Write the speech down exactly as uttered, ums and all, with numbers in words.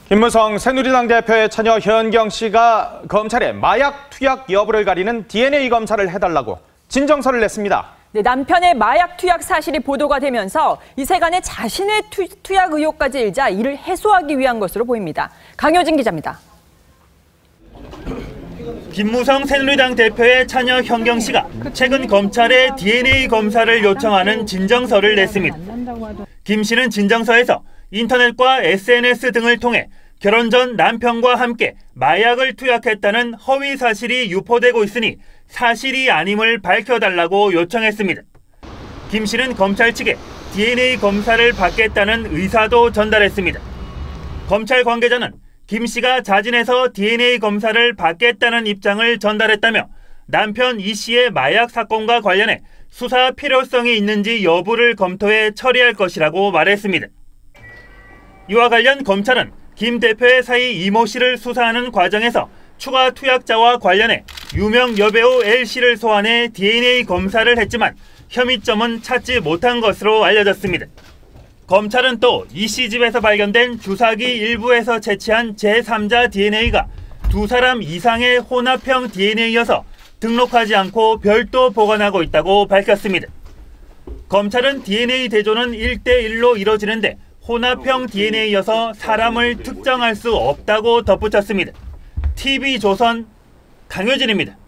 김무성 새누리당 대표의 처녀 현경 씨가 검찰에 마약 투약 여부를 가리는 디엔에이 검사를 해달라고 진정서를 냈습니다. 네, 남편의 마약 투약 사실이 보도가 되면서 이 세간에 자신의 투, 투약 의혹까지 일자 이를 해소하기 위한 것으로 보입니다. 강효진 기자입니다. 김무성 새누리당 대표의 처녀 현경 씨가 최근 검찰에 디엔에이 검사를 요청하는 진정서를 냈습니다. 김 씨는 진정서에서 인터넷과 에스엔에스 등을 통해 결혼 전 남편과 함께 마약을 투약했다는 허위 사실이 유포되고 있으니 사실이 아님을 밝혀달라고 요청했습니다. 김 씨는 검찰 측에 디엔에이 검사를 받겠다는 의사도 전달했습니다. 검찰 관계자는 김 씨가 자진해서 디엔에이 검사를 받겠다는 입장을 전달했다며 남편 이 씨의 마약 사건과 관련해 수사 필요성이 있는지 여부를 검토해 처리할 것이라고 말했습니다. 이와 관련 검찰은 김 대표의 사위 이모 씨를 수사하는 과정에서 추가 투약자와 관련해 유명 여배우 엘 씨를 소환해 디엔에이 검사를 했지만 혐의점은 찾지 못한 것으로 알려졌습니다. 검찰은 또 이 씨 집에서 발견된 주사기 일부에서 채취한 제삼자 디엔에이가 두 사람 이상의 혼합형 디엔에이여서 등록하지 않고 별도 보관하고 있다고 밝혔습니다. 검찰은 디엔에이 대조는 일 대 일로 이뤄지는데 혼합형 디엔에이여서 사람을 특정할 수 없다고 덧붙였습니다. 티비조선 강효진입니다.